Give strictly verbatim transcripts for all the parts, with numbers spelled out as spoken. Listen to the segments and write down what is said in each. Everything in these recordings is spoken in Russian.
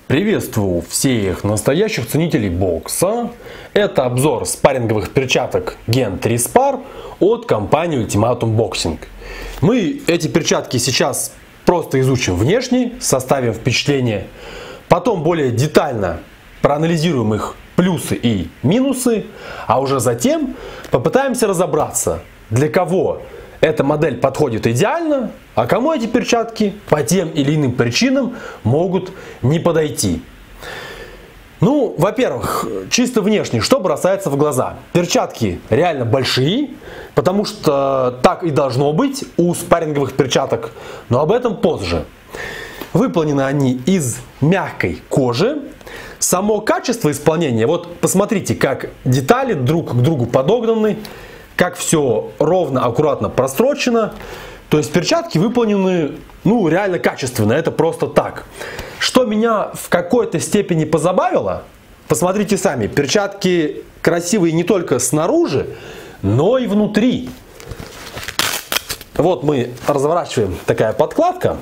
Приветствую всех настоящих ценителей бокса. Это обзор спарринговых перчаток Gen три Spar от компании Ultimatum Boxing. Мы эти перчатки сейчас просто изучим внешне, составим впечатление. Потом более детально проанализируем их плюсы и минусы. А уже затем попытаемся разобраться, для кого эта модель подходит идеально, а кому эти перчатки по тем или иным причинам могут не подойти. Ну, во-первых, чисто внешне, что бросается в глаза? Перчатки реально большие, потому что так и должно быть у спарринговых перчаток, но об этом позже. Выполнены они из мягкой кожи. Само качество исполнения, вот посмотрите, как детали друг к другу подогнаны, как все ровно, аккуратно прострочено. То есть перчатки выполнены, ну, реально качественно, это просто так. Что меня в какой-то степени позабавило, посмотрите сами, перчатки красивые не только снаружи, но и внутри. Вот мы разворачиваем, такая подкладка.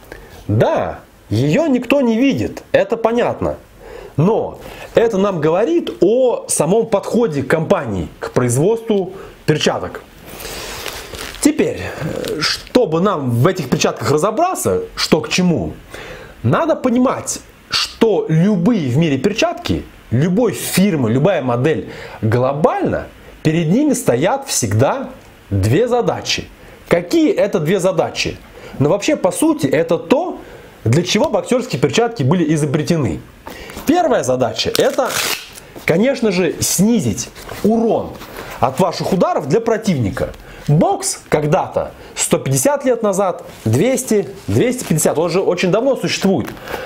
Да, ее никто не видит, это понятно. Но это нам говорит о самом подходе компании к производству перчаток. Теперь, чтобы нам в этих перчатках разобраться, что к чему, надо понимать, что любые в мире перчатки, любой фирмы, любая модель глобально, перед ними стоят всегда две задачи. Какие это две задачи? Но вообще, по сути, это то, для чего боксерские перчатки были изобретены. Первая задача – это, конечно же, снизить урон от ваших ударов для противника. Бокс когда-то, сто пятьдесят лет назад, двести, двести пятьдесят, он же очень давно существует.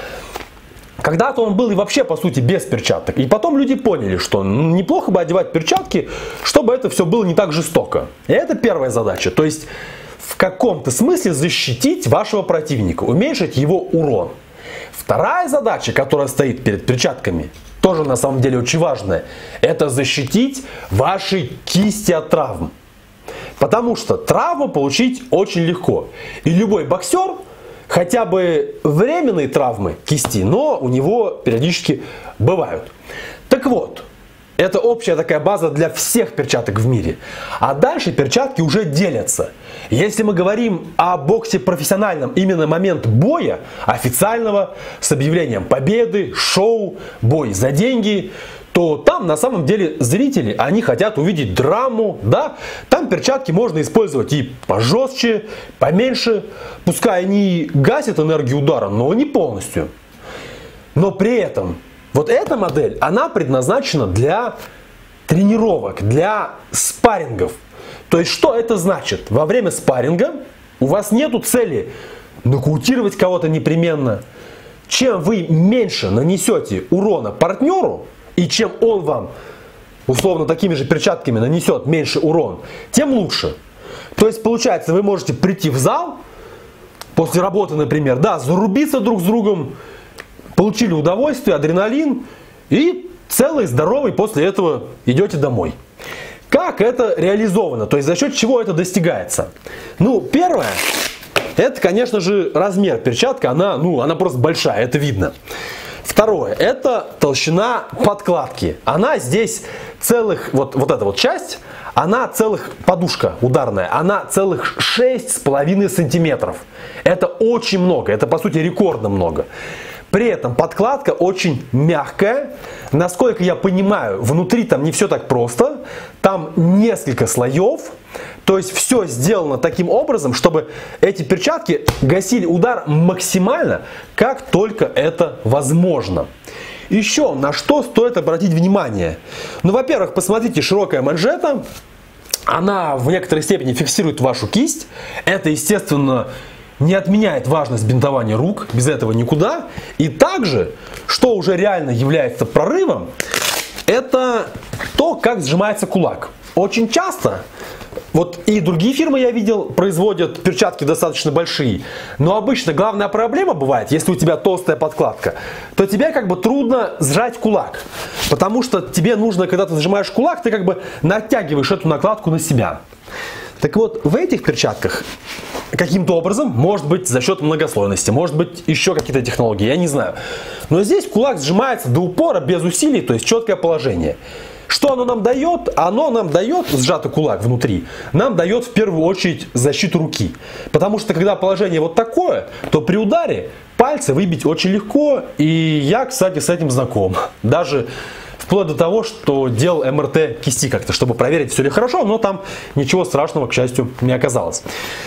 Когда-то он был и вообще, по сути, без перчаток. И потом люди поняли, что неплохо бы одевать перчатки, чтобы это все было не так жестоко. И это первая задача. То есть, в каком-то смысле защитить вашего противника, уменьшить его урон. Вторая задача, которая стоит перед перчатками, тоже на самом деле очень важная, это защитить ваши кисти от травм. Потому что травму получить очень легко. И любой боксер, хотя бы временные травмы кисти, но у него периодически бывают. Так вот, это общая такая база для всех перчаток в мире. А дальше перчатки уже делятся. Если мы говорим о боксе профессиональном, именно момент боя, официального, с объявлением победы, шоу, бой за деньги, то там на самом деле зрители, они хотят увидеть драму, да? Там перчатки можно использовать и пожестче, поменьше, пускай они гасят энергию удара, но не полностью. Но при этом вот эта модель, она предназначена для тренировок, для спаррингов. То есть что это значит? Во время спарринга у вас нету цели нокаутировать кого-то непременно. Чем вы меньше нанесете урона партнеру, и чем он вам, условно, такими же перчатками нанесет меньше урон, тем лучше. То есть получается, вы можете прийти в зал после работы, например, да, зарубиться друг с другом, получили удовольствие, адреналин, и целый, здоровый после этого идете домой. Как это реализовано? То есть за счет чего это достигается? Ну, первое, это, конечно же, размер перчатки, она, ну, она просто большая, это видно. Второе, это толщина подкладки. Она здесь целых, вот, вот эта вот часть, она целых, подушка ударная, она целых шесть с половиной сантиметров. Это очень много, это по сути рекордно много. При этом подкладка очень мягкая. Насколько я понимаю, внутри там не все так просто. Там несколько слоев. То есть все сделано таким образом, чтобы эти перчатки гасили удар максимально, как только это возможно. Еще на что стоит обратить внимание. Ну, во-первых, посмотрите, широкая манжета. Она в некоторой степени фиксирует вашу кисть. Это, естественно, не отменяет важность бинтования рук, без этого никуда. И также, что уже реально является прорывом, это то, как сжимается кулак. Очень часто, вот и другие фирмы, я видел, производят перчатки достаточно большие. Но обычно главная проблема бывает, если у тебя толстая подкладка, то тебе как бы трудно сжать кулак. Потому что тебе нужно, когда ты сжимаешь кулак, ты как бы натягиваешь эту накладку на себя. Так вот, в этих перчатках каким-то образом, может быть за счет многослойности, может быть еще какие-то технологии, я не знаю. Но здесь кулак сжимается до упора, без усилий, то есть четкое положение. Что оно нам дает? Оно нам дает, сжатый кулак внутри, нам дает в первую очередь защиту руки. Потому что когда положение вот такое, то при ударе пальцы выбить очень легко. И я, кстати, с этим знаком. Даже вплоть до того, что делал эм эр тэ кисти как-то, чтобы проверить, все ли хорошо, но там ничего страшного, к счастью, не оказалось.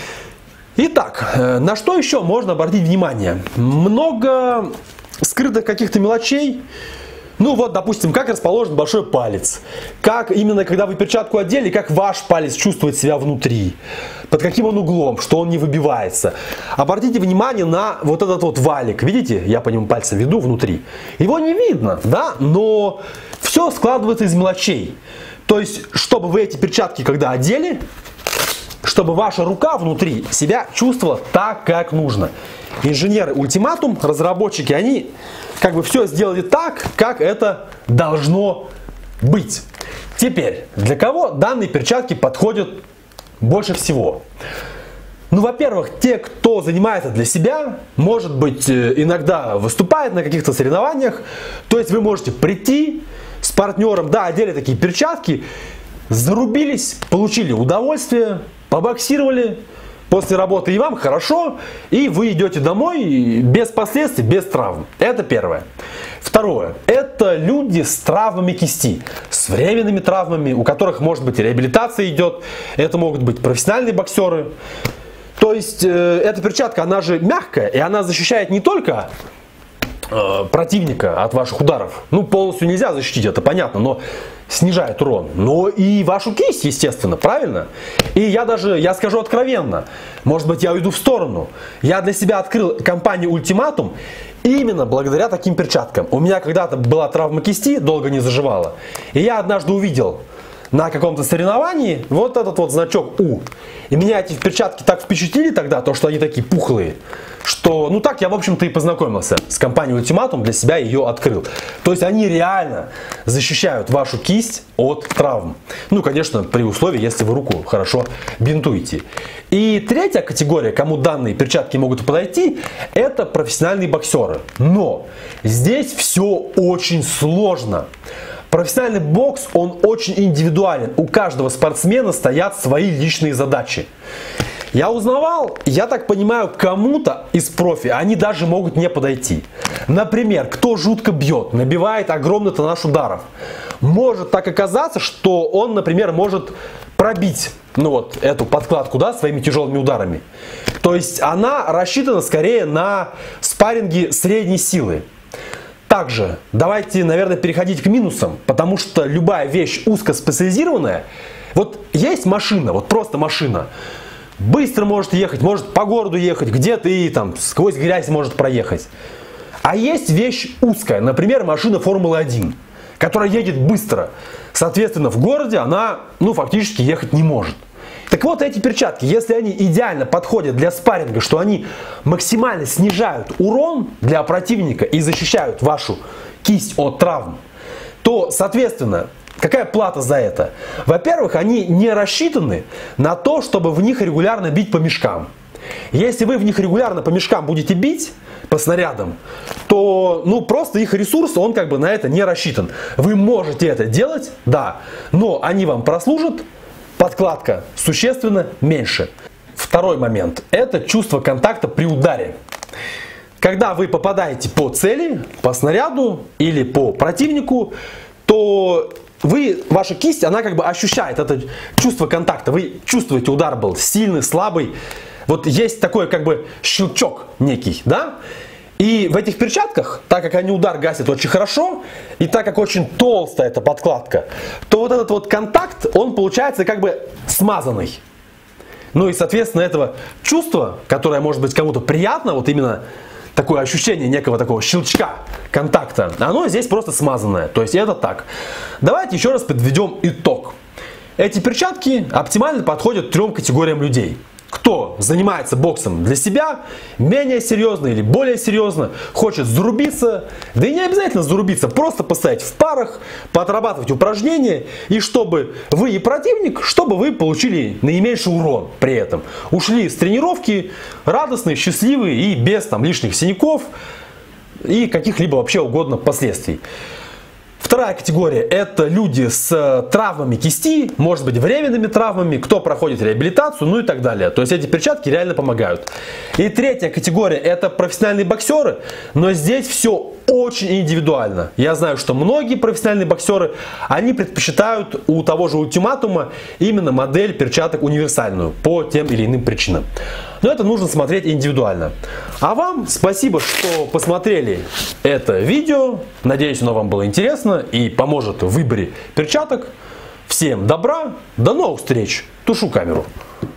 Итак, на что еще можно обратить внимание? Много скрытых каких-то мелочей. Ну вот, допустим, как расположен большой палец. Как именно, когда вы перчатку одели, как ваш палец чувствует себя внутри. Под каким он углом, что он не выбивается. Обратите внимание на вот этот вот валик. Видите, я по нему пальцем веду внутри. Его не видно, да, но все складывается из мелочей. То есть, чтобы вы эти перчатки, когда одели, чтобы ваша рука внутри себя чувствовала так, как нужно. Инженеры Ультиматум, разработчики, они как бы все сделали так, как это должно быть. Теперь, для кого данные перчатки подходят больше всего? Ну, во-первых, те, кто занимается для себя, может быть, иногда выступает на каких-то соревнованиях. То есть вы можете прийти с партнером, да, одели такие перчатки, зарубились, получили удовольствие, побоксировали после работы, и вам хорошо, и вы идете домой без последствий, без травм. Это первое. Второе. Это люди с травмами кисти, с временными травмами, у которых, может быть, реабилитация идет. Это могут быть профессиональные боксеры. То есть, э, эта перчатка, она же мягкая, и она защищает не только э, противника от ваших ударов. Ну, полностью нельзя защитить, это понятно, но снижает урон. Но и вашу кисть, естественно, правильно? И я даже, я скажу откровенно, может быть, я уйду в сторону. Я для себя открыл компанию Ультиматум именно благодаря таким перчаткам. У меня когда-то была травма кисти, долго не заживала. И я однажды увидел на каком-то соревновании вот этот вот значок У. И меня эти перчатки так впечатлили тогда, то что они такие пухлые, что, ну так я, в общем-то, и познакомился с компанией Ультиматум, для себя ее открыл. То есть они реально защищают вашу кисть от травм. Ну, конечно, при условии, если вы руку хорошо бинтуете. И третья категория, кому данные перчатки могут подойти, это профессиональные боксеры. Но здесь все очень сложно. Профессиональный бокс, он очень индивидуален. У каждого спортсмена стоят свои личные задачи. Я узнавал, я так понимаю, кому-то из профи они даже могут не подойти. Например, кто жутко бьет, набивает огромный тоннаж ударов. Может так оказаться, что он, например, может пробить, ну вот, эту подкладку, да, своими тяжелыми ударами. То есть она рассчитана скорее на спарринги средней силы. Также давайте, наверное, переходить к минусам, потому что любая вещь узкоспециализированная, вот есть машина, вот просто машина, быстро может ехать, может по городу ехать, где-то и там сквозь грязь может проехать. А есть вещь узкая, например, машина Формулы один, которая едет быстро. Соответственно, в городе она, ну, фактически ехать не может. Так вот, эти перчатки, если они идеально подходят для спарринга, что они максимально снижают урон для противника и защищают вашу кисть от травм, то, соответственно, какая плата за это? Во-первых, они не рассчитаны на то, чтобы в них регулярно бить по мешкам. Если вы в них регулярно по мешкам будете бить, по снарядам, то, ну, просто их ресурс, он как бы на это не рассчитан. Вы можете это делать, да, но они вам прослужат, подкладка существенно меньше. Второй момент – это чувство контакта при ударе. Когда вы попадаете по цели, по снаряду или по противнику, то вы, ваша кисть, она как бы ощущает это чувство контакта. Вы чувствуете, удар был сильный, слабый. Вот есть такой как бы щелчок некий, да? И в этих перчатках, так как они удар гасят очень хорошо, и так как очень толстая эта подкладка, то вот этот вот контакт, он получается как бы смазанный. Ну и, соответственно, этого чувства, которое может быть кому-то приятно, вот именно такое ощущение некого такого щелчка контакта, оно здесь просто смазанное. То есть это так. Давайте еще раз подведем итог. Эти перчатки оптимально подходят трем категориям людей. кто занимается боксом для себя, менее серьезно или более серьезно, хочет зарубиться, да и не обязательно зарубиться, просто постоять в парах, поотрабатывать упражнения, и чтобы вы и противник, чтобы вы получили наименьший урон при этом. Ушли с тренировки радостные, счастливые и без там лишних синяков и каких-либо вообще угодно последствий. Вторая категория – это люди с травмами кисти, может быть временными травмами, кто проходит реабилитацию, ну и так далее. То есть эти перчатки реально помогают. И третья категория – это профессиональные боксеры, но здесь все очень индивидуально. Я знаю, что многие профессиональные боксеры, они предпочитают у того же ультиматума именно модель перчаток универсальную по тем или иным причинам. Но это нужно смотреть индивидуально. А вам спасибо, что посмотрели это видео. Надеюсь, оно вам было интересно и поможет в выборе перчаток. Всем добра, до новых встреч. Тушу камеру.